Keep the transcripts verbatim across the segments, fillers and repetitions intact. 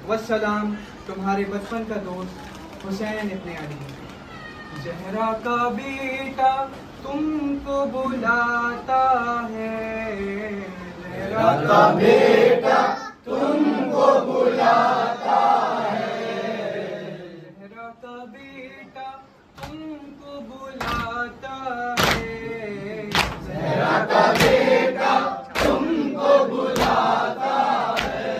वस्सलाम, तुम्हारे बचपन का दोस्त हुसैन इब्ने अली। ज़हरा का बेटा तुमको बुलाता है, ज़हरा का बेटा तुमको बुलाता है, ज़हरा का बेटा तुमको बुलाता है, ज़हरा का बेटा तुमको बुलाता है।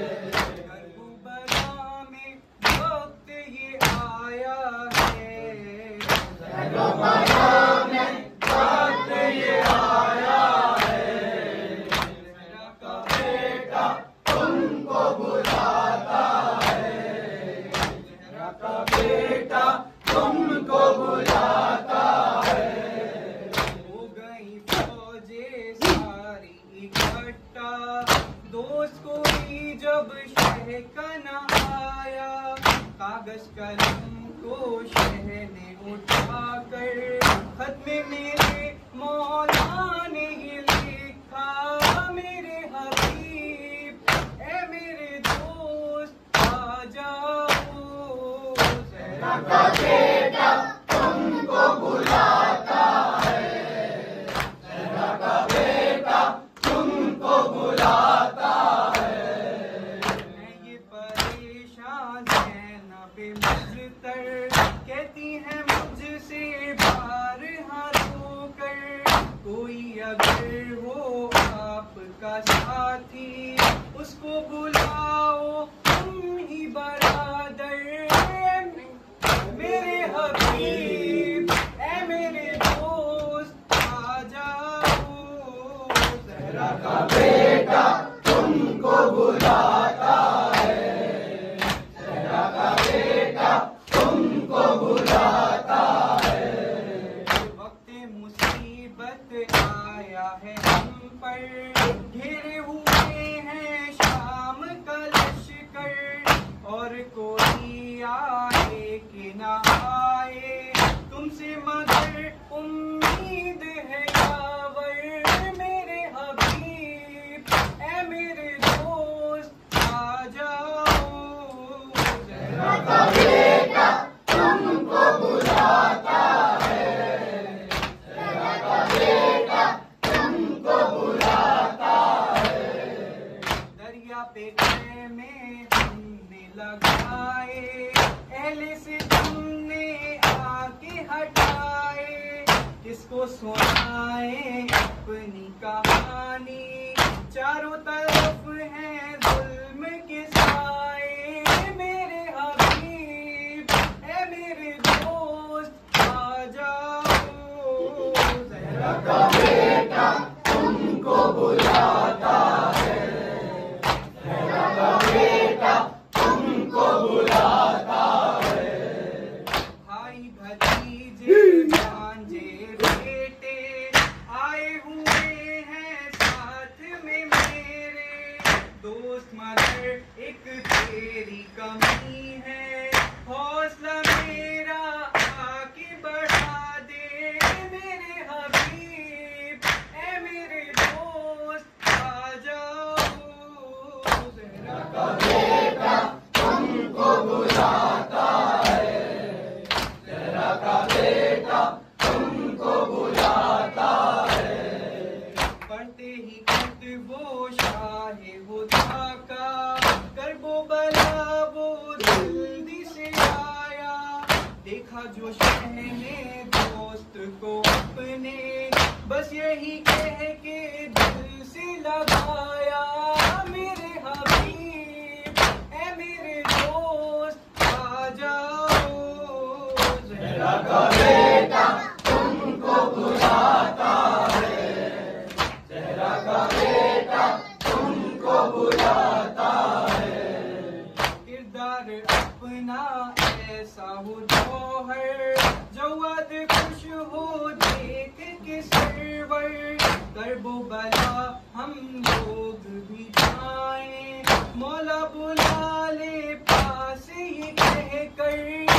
करबला में वक्त ये आया है, करबला में वक्त ये आया है, ज़हरा का बेटा तुमको बुलाता है, ज़हरा का बेटा तुमको बुलाता है। हो गई फौजें सारी इकट्ठा, दोस्त कोई जब शह का न आया, कागज कलम को शह ने उठाकर खत में मेरे मौला ने ये लिखा, मेरे हबीब ए मेरे दोस्त आ जाओ, ज़हरा का बेटा तुमको बुलाता है, ज़हरा का बेटा तुमको बुलाता है। मैं ये परेशान ज़ैनब मुज़्तर कहती है मुझसे बार हाथों कर, कोई अगर हो आपका साथी उसको बुलाओ तुम ही बरादर, मेरे हबीब ए मेरे दोस्त आ जाओ, ज़हरा का बेटा तुमको बुलाता है, ज़हरा का बेटा तुमको बुलाता है। वक्त मुसीबत आया है हम पर, घिरे हुए हैं शाम का लश्कर, और कोई आए कि ना आए तुमसे मगर उम्मीद है यावर, मेरे हबीब ए मेरे दोस्त आ जाओ, ज़हरा का बेटा तुमको बुलाता है, ज़हरा का बेटा तुमको बुलाता है। दरिया पे में हमने लगाए, एहले से तुमने आके हटाए, किसको सुनाए अपनी कहानी, चारों तरफ है जुल्म के साए, मेरे हबीब ए मेरे दोस्त आ जाओ, ज़हरा का बेटा तुमको बुलाता है, ज़हरा का बेटा तुमको बुलाता है। भाई भतीजे भांजे बेटे आए हुए हैं साथ में मेरे, दोस्त मगर एक तेरी कमी है, हौसला मेरा आगे बढ़ा दे, मेरे हबीब ए मेरे दोस्त आ जाओ, ज़हरा का बेटा तुमको बुलाता है, ज़हरा का बेटा तुमको बुलाता है। पढ़ते ही खत वो शाहे होता का, करबो बला वो जल्दी से आया, देखा जो शह ने दोस्त को अपने, बस यही कह के दिल से लगाया, मेरे हबीब ए मेरे दोस्त आ जाओ, ज़हरा का बेटा तुमको बुलाता है, ज़हरा का बेटा तुमको बुलाता है। किरदार अपना ऐसा हो जौहर, जवाद खुश हो देख के सरवर, करबो बला हम लोग भी जाएं, मौला बुला ले पास ये कह कर,